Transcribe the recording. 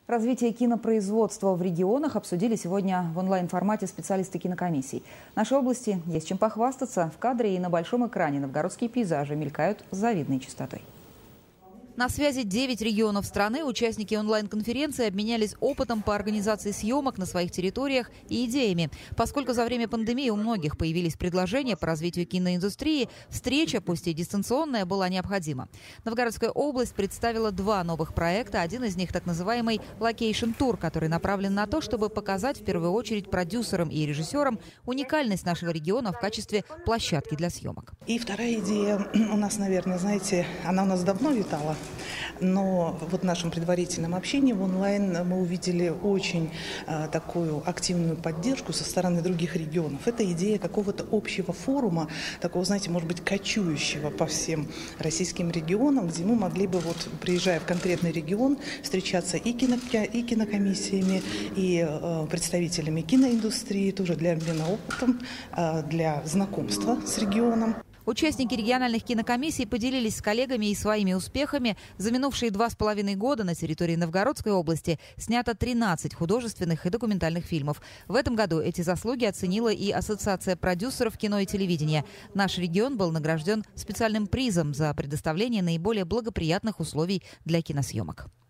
Развитие кинопроизводства в регионах обсудили сегодня в онлайн-формате специалисты кинокомиссий. В нашей области есть чем похвастаться. В кадре и на большом экране новгородские пейзажи мелькают с завидной частотой. На связи 9 регионов страны. Участники онлайн-конференции обменялись опытом по организации съемок на своих территориях и идеями. Поскольку за время пандемии у многих появились предложения по развитию киноиндустрии, встреча, пусть и дистанционная, была необходима. Новгородская область представила 2 новых проекта. Один из них так называемый «Локейшн-тур», который направлен на то, чтобы показать в первую очередь продюсерам и режиссерам уникальность нашего региона в качестве площадки для съемок. И вторая идея у нас, наверное, знаете, она у нас давно витала. Но вот в нашем предварительном общении в онлайн мы увидели очень такую активную поддержку со стороны других регионов. Это идея какого-то общего форума, такого, знаете, может быть, кочующего по всем российским регионам, где мы могли бы, вот, приезжая в конкретный регион, встречаться и кинокомиссиями, и представителями киноиндустрии, тоже для обмена опытом, для знакомства с регионом. Участники региональных кинокомиссий поделились с коллегами и своими успехами. За минувшие 2,5 года на территории Новгородской области снято 13 художественных и документальных фильмов. В этом году эти заслуги оценила и Ассоциация продюсеров кино и телевидения. Наш регион был награжден специальным призом за предоставление наиболее благоприятных условий для киносъемок.